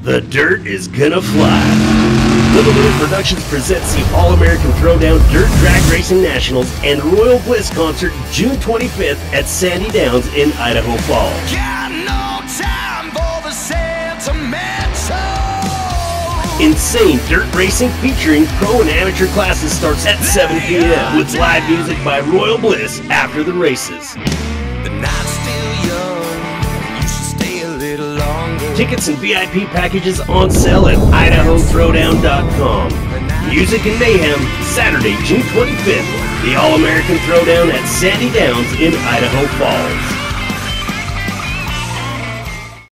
The dirt is gonna fly. Little Productions presents the All-American Throwdown Dirt Drag Racing Nationals and Royal Bliss concert June 25th at Sandy Downs in Idaho Falls. Got no time for the sentimental. Insane dirt racing featuring pro and amateur classes starts at 7 p.m. with live music by Royal Bliss after the races. The night's still young, you should stay a little longer. Tickets and VIP packages on sale at IdahoThrowdown.com. Music and Mayhem, Saturday, June 25th, the All-American Throwdown at Sandy Downs in Idaho Falls.